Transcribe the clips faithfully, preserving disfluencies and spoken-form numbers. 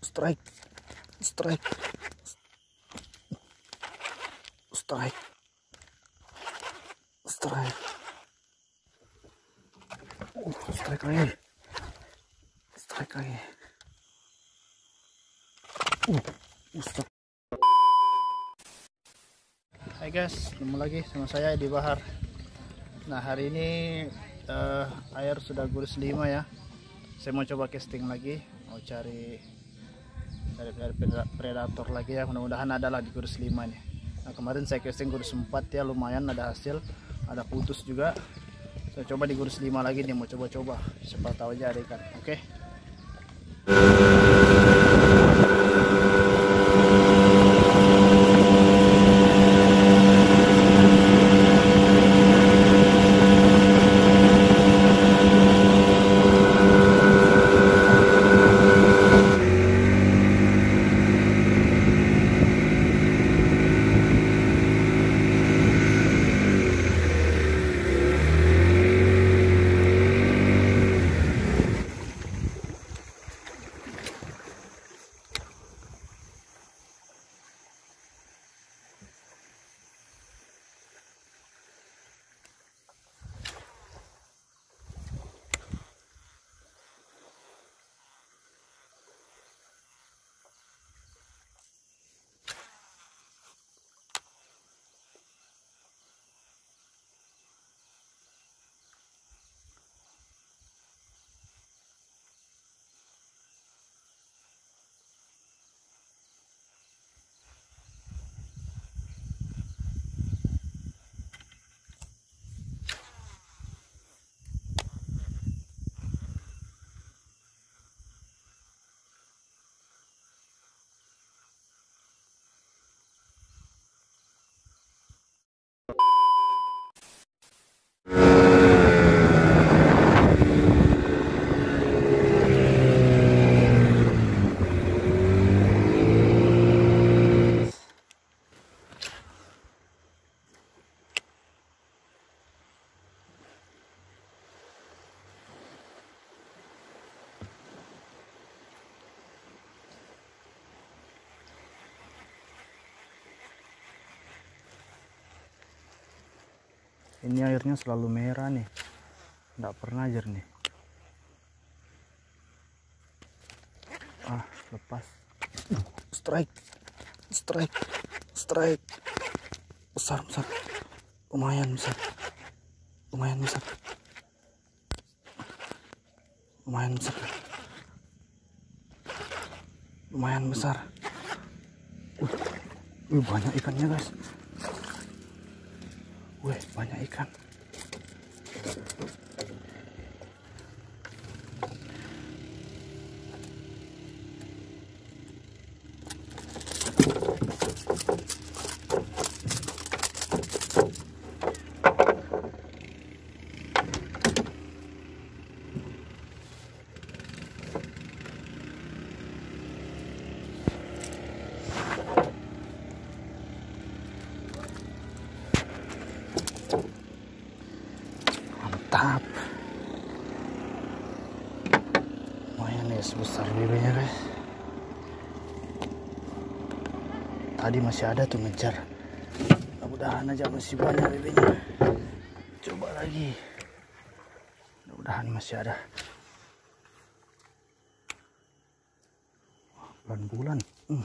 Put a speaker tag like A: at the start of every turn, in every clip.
A: strike, strike, strike, strike, uh, strike lagi, strike lagi, uh, strike. Hai guys, ketemu lagi sama saya di Bahar. Nah hari ini uh, air sudah gurus lima ya. Saya mau coba casting lagi, mau cari cari predator lagi ya. Mudah-mudahan adalah di gurus lima nih. Nah kemarin saya casting gurus empat ya, lumayan ada hasil, ada putus juga. Saya coba di gurus lima lagi nih, mau coba-coba, siapa tahu aja ada ikan. Oke. Ini airnya selalu merah nih, nggak pernah jernih. Ah, lepas. Strike, strike, strike. Besar, besar. Lumayan besar. Lumayan besar. Lumayan besar. Lumayan besar. Uh, uh banyak ikannya guys. Wih, banyak ikan. Mantap. Lumayan ya, sebesar bebeknya guys. Tadi masih ada tuh ngejar. Mudah-mudahan aja masih banyak bebeknya. Coba lagi. Mudah-mudahan masih ada. Bulan-bulan. Hmm.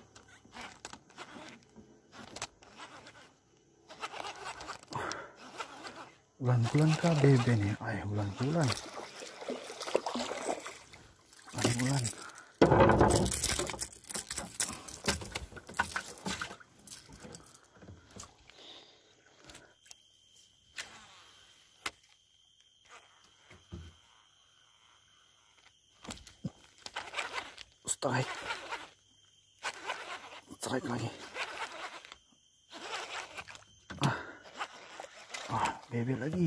A: Bulan-bulan kah bebe nih? Ayo bulan-bulan. Bulan-bulan. Strike. Strike lagi. Ah. Ah, bebe lagi.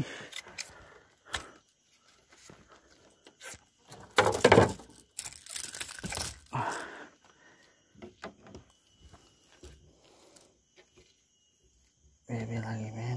A: Ah. Bebe lagi, men.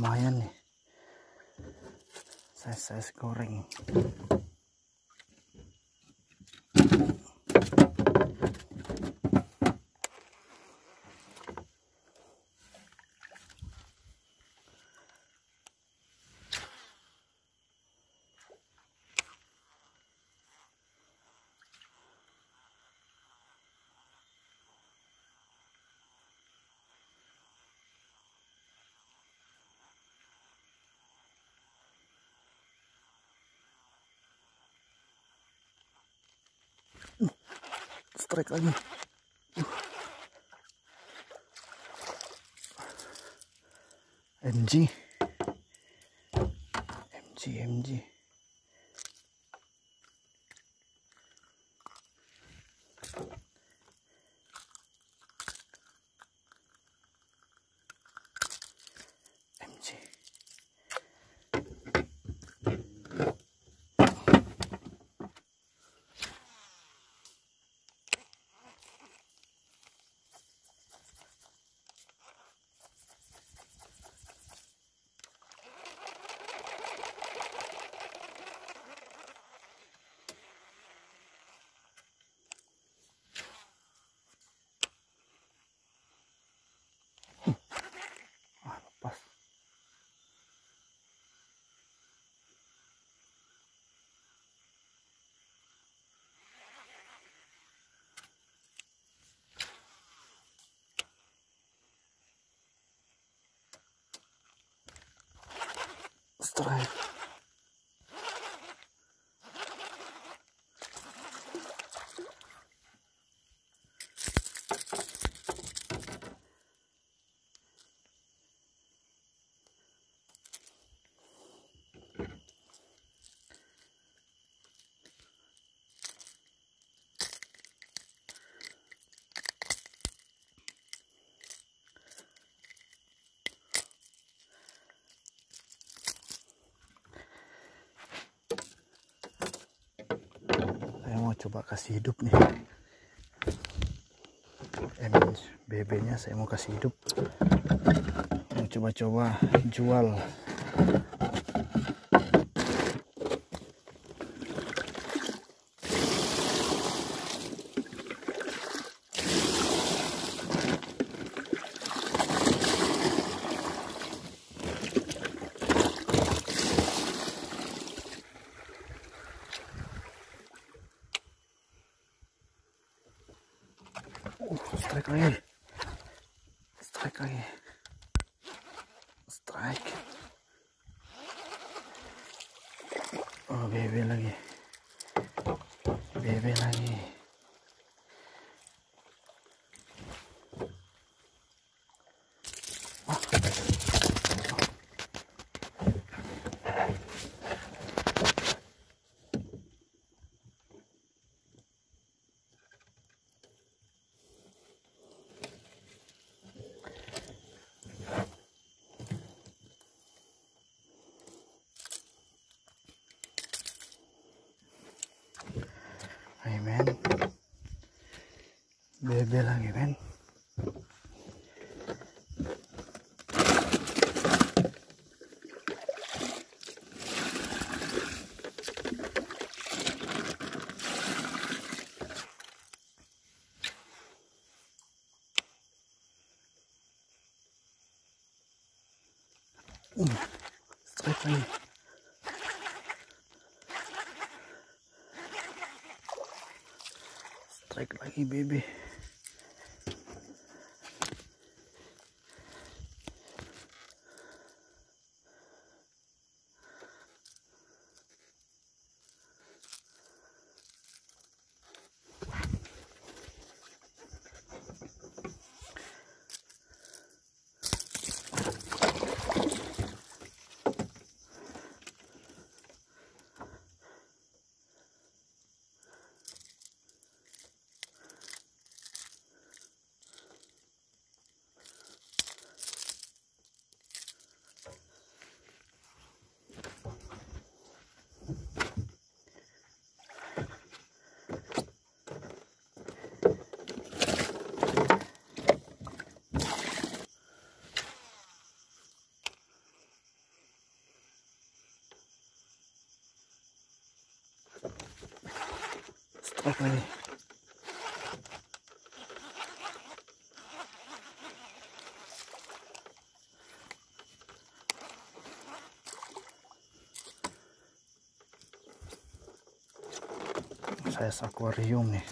A: lumayan nih size-size goreng. Strike lagi. M G M G M G M G. Ah, lepas. Strike. Saya mau coba kasih hidup nih. M B B nya saya mau kasih hidup. Mau coba-coba jual. Uh, strike lagi. Strike lagi. Strike. Oh, B B lagi. B B lagi. Ah. Hai men, B B lagi men. Uh, strike lagi. Strike lagi B B. strike lagi. Saya akuarium nih.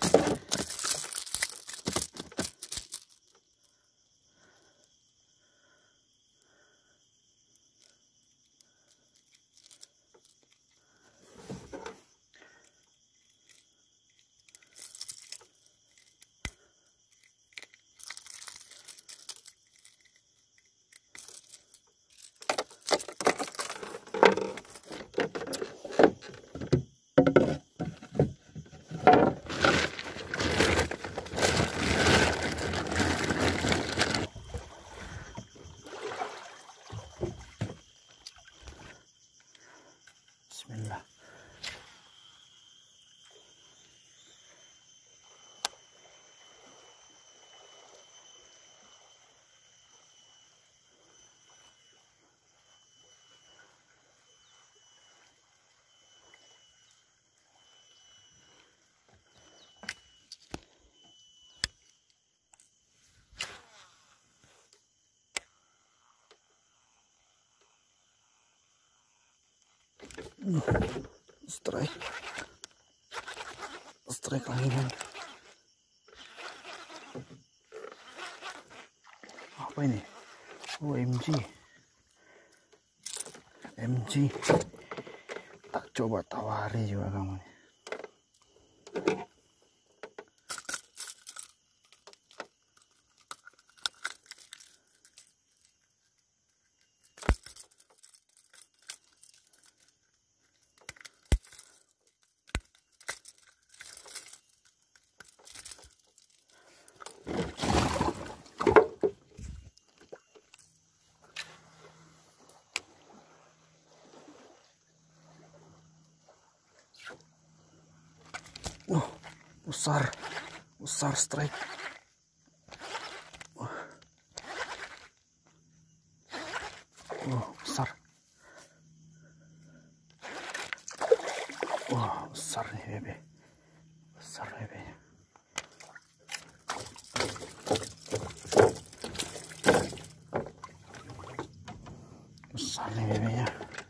A: Bismillah. Strike. Strike lagi kan. Apa ini? Oh, M G. M G. Tak coba tawari juga kamu. Oh, besar, besar strike. Oh, oh besar. Wah, oh, besar nih bebe, besar bebenya. Besar nih bebenya.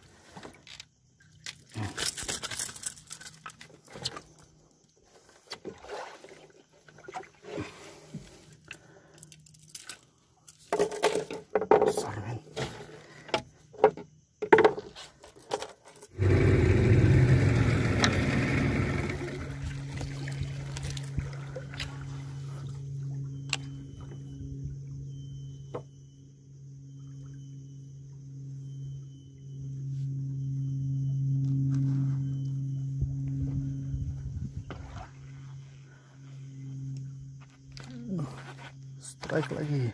A: Strike lagi.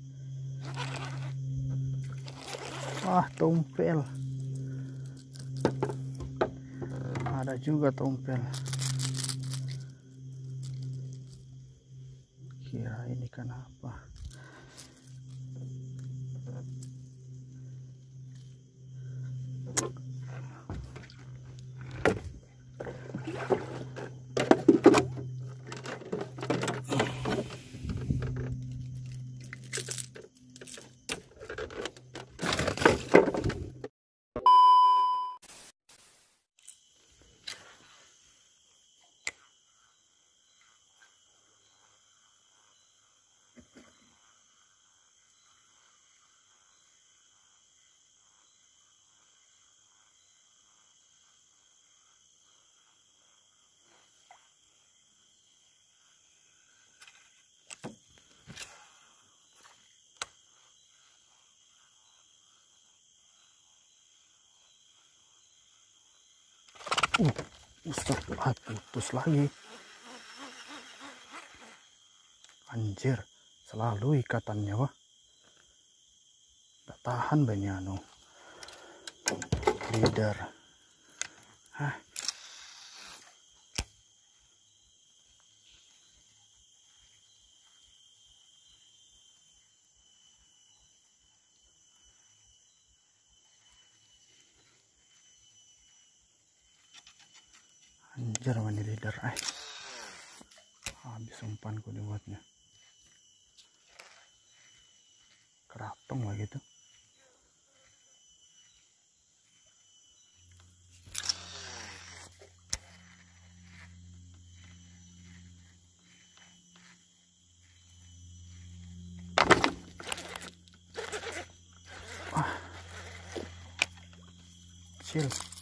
A: Wah, tompel. Ada juga tompel. Kira ini kenapa? Uh, Ustaz, ah, putus lagi. Anjir, selalu ikatannya wah. Gak tahan banyak anu. Leader. Hah? Anjir, mana leader ay. habis umpanku dibuatnya. Kerapeng lah gitu. Wah, kecil.